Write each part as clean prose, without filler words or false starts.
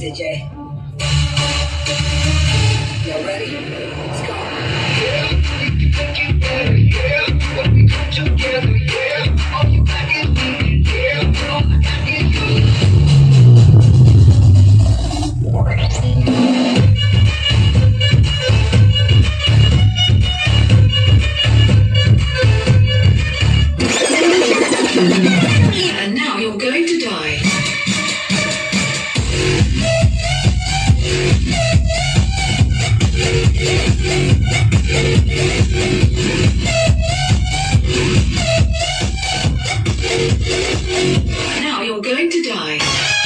DJ. Y'all ready? Let's go. Yeah, we can make it better, yeah. When we come together, yeah. All you got is me, yeah. All I got is you. And now you're going to die. Now you're going to die.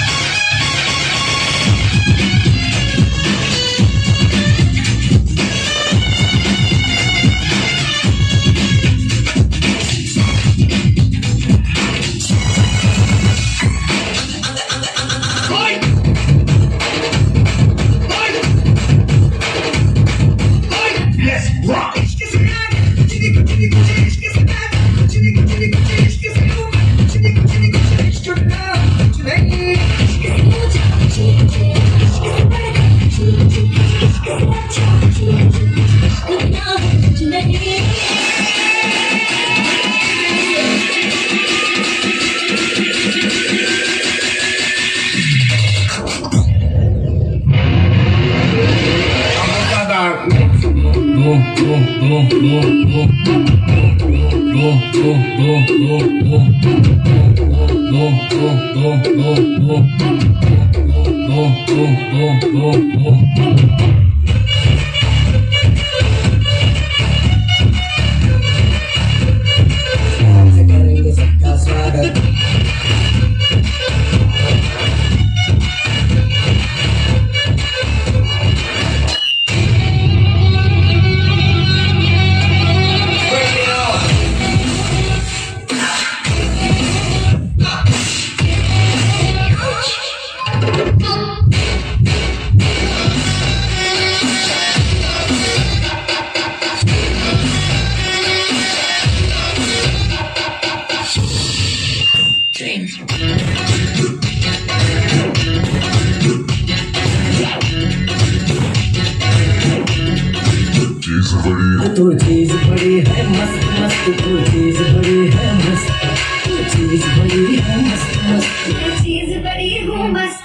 तू चीज बड़ी है मस्त मस्त, तू चीज बड़ी है मस्त, तू चीज बड़ी है मस्त मस्त, तू चीज बड़ी हूँ मस्त।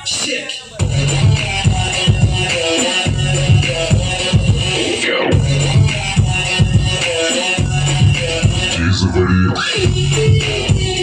चीज बड़ी